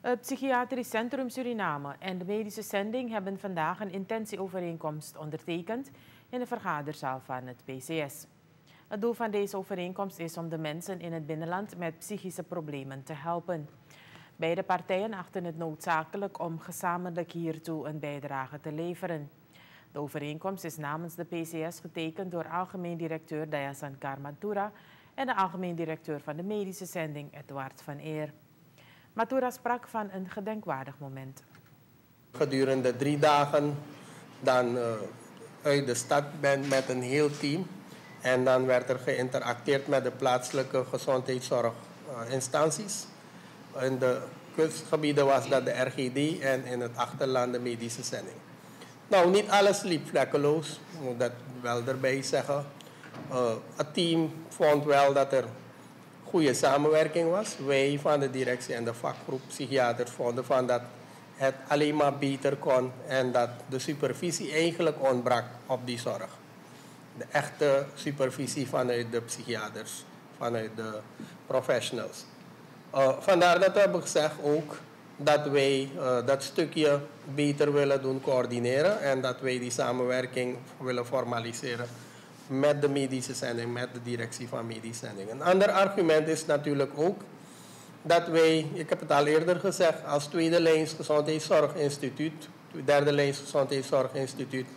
Het Psychiatrisch Centrum Suriname en de medische zending hebben vandaag een intentieovereenkomst ondertekend in de vergaderzaal van het PCS. Het doel van deze overeenkomst is om de mensen in het binnenland met psychische problemen te helpen. Beide partijen achten het noodzakelijk om gezamenlijk hiertoe een bijdrage te leveren. De overeenkomst is namens de PCS getekend door algemeen directeur Dayasankar Mathura en de algemeen directeur van de medische zending Edward van Eer. Mathura sprak van een gedenkwaardig moment. Gedurende 3 dagen dan uit de stad bent met een heel team. En dan werd er geïnteracteerd met de plaatselijke gezondheidszorginstanties. In de kustgebieden was dat de RGD en in het achterland de medische zending. Nou, niet alles liep vlekkeloos, ik moet dat wel erbij zeggen. Het team vond wel dat er goede samenwerking was. Wij van de directie en de vakgroep psychiaters vonden van dat het alleen maar beter kon en dat de supervisie eigenlijk ontbrak op die zorg. De echte supervisie vanuit de psychiaters, vanuit de professionals. Vandaar dat we hebben gezegd ook dat wij dat stukje beter willen doen coördineren en dat wij die samenwerking willen formaliseren met de medische zending, met de directie van medische zending. Een ander argument is natuurlijk ook dat wij, ik heb het al eerder gezegd, als tweede lijns gezondheidszorginstituut, derde lijns gezondheidszorginstituut,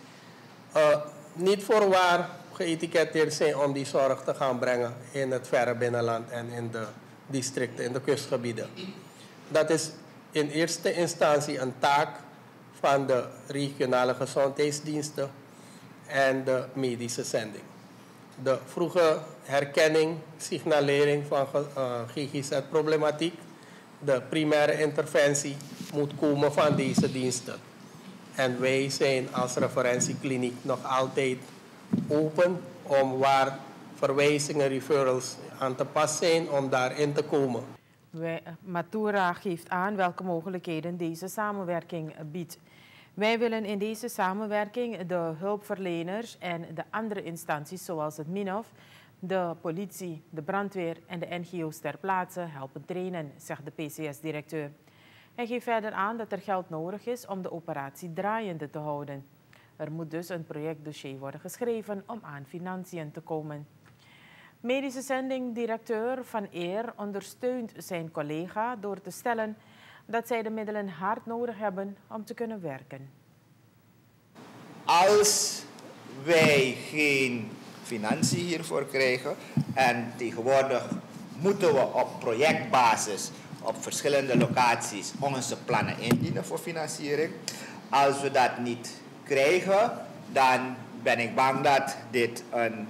niet voorwaar geëtiketteerd zijn om die zorg te gaan brengen in het verre binnenland en in de districten, in de kustgebieden. Dat is in eerste instantie een taak van de regionale gezondheidsdiensten en de medische zending. De vroege herkenning, signalering van GGZ-problematiek, de primaire interventie moet komen van deze diensten. En wij zijn als referentiekliniek nog altijd open om waar verwijzingen, referrals aan te pas zijn om daarin te komen. Mathura geeft aan welke mogelijkheden deze samenwerking biedt. Wij willen in deze samenwerking de hulpverleners en de andere instanties zoals het MINOF, de politie, de brandweer en de NGO's ter plaatse helpen trainen, zegt de PCS-directeur. Hij geeft verder aan dat er geld nodig is om de operatie draaiende te houden. Er moet dus een projectdossier worden geschreven om aan financiën te komen. Medische zending-directeur Van Eer ondersteunt zijn collega door te stellen dat zij de middelen hard nodig hebben om te kunnen werken. Als wij geen financiën hiervoor krijgen en tegenwoordig moeten we op projectbasis op verschillende locaties onze plannen indienen voor financiering. Als we dat niet krijgen, dan ben ik bang dat dit een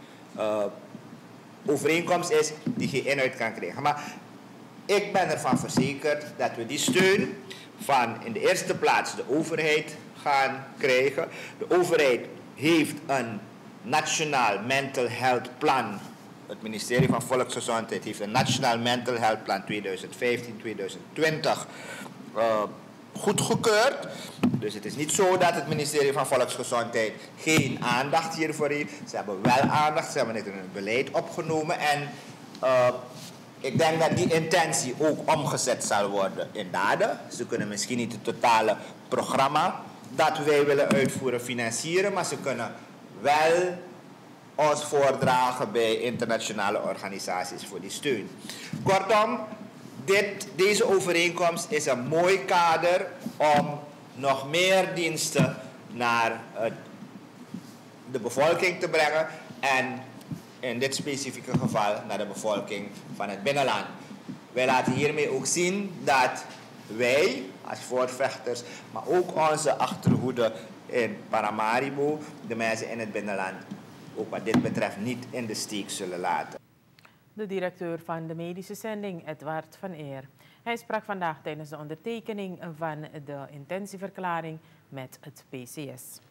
overeenkomst is die geen inhoud kan krijgen. Maar ik ben ervan verzekerd dat we die steun van in de eerste plaats de overheid gaan krijgen. De overheid heeft een nationaal mental health plan. Het ministerie van Volksgezondheid heeft een nationaal mental health plan 2015-2020 goedgekeurd. Dus het is niet zo dat het ministerie van Volksgezondheid geen aandacht hiervoor heeft. Ze hebben wel aandacht, ze hebben het in hun beleid opgenomen. En ik denk dat die intentie ook omgezet zal worden in daden. Ze kunnen misschien niet het totale programma dat wij willen uitvoeren financieren, maar ze kunnen wel ons voordragen bij internationale organisaties voor die steun. Kortom, deze overeenkomst is een mooi kader om nog meer diensten naar de bevolking te brengen en in dit specifieke geval naar de bevolking van het binnenland. Wij laten hiermee ook zien dat wij als voorvechters, maar ook onze achterhoede in Paramaribo, de mensen in het binnenland, ook wat dit betreft niet in de steek zullen laten. De directeur van de medische zending, Edward van Eer. Hij sprak vandaag tijdens de ondertekening van de intentieverklaring met het PCS.